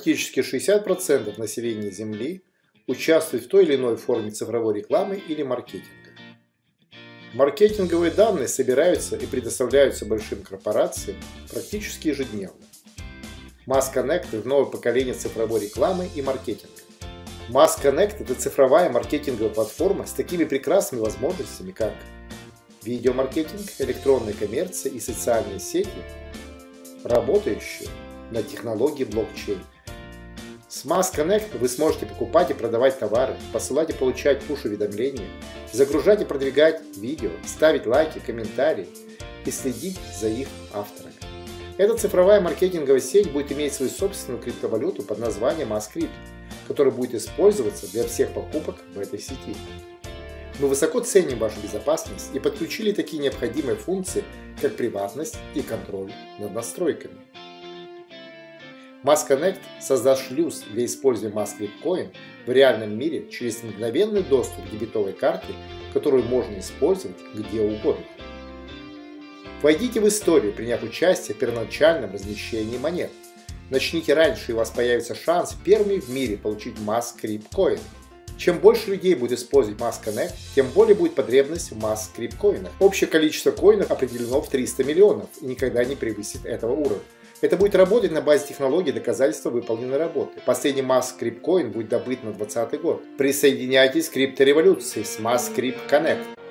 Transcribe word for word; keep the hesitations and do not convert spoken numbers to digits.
практически шестьдесят процентов населения Земли участвует в той или иной форме цифровой рекламы или маркетинга. Маркетинговые данные собираются и предоставляются большим корпорациям практически ежедневно. MassConnect – это новое поколение цифровой рекламы и маркетинга. MassConnect – это цифровая маркетинговая платформа с такими прекрасными возможностями, как видеомаркетинг, электронная коммерция и социальные сети, работающие на технологии блокчейн. С MassConnect вы сможете покупать и продавать товары, посылать и получать пуш-уведомления, загружать и продвигать видео, ставить лайки, комментарии и следить за их авторами. Эта цифровая маркетинговая сеть будет иметь свою собственную криптовалюту под названием MassCrypt, которая будет использоваться для всех покупок в этой сети. Мы высоко ценим вашу безопасность и подключили такие необходимые функции, как приватность и контроль над настройками. MassConnect создаст шлюз для использования MassCrypt Coin в реальном мире через мгновенный доступ к дебетовой карте, которую можно использовать где угодно. Войдите в историю, приняв участие в первоначальном размещении монет. Начните раньше, и у вас появится шанс первыми в мире получить MassCrypt Coin. Чем больше людей будет использовать MassConnect, тем более будет потребность в MassCrypt коинах. Общее количество коинов определено в триста миллионов и никогда не превысит этого уровня. Это будет работать на базе технологии доказательства выполненной работы. Последний MassCrypt Coin будет добыт на двадцатый год. Присоединяйтесь к криптореволюции с MassCrypt Connect.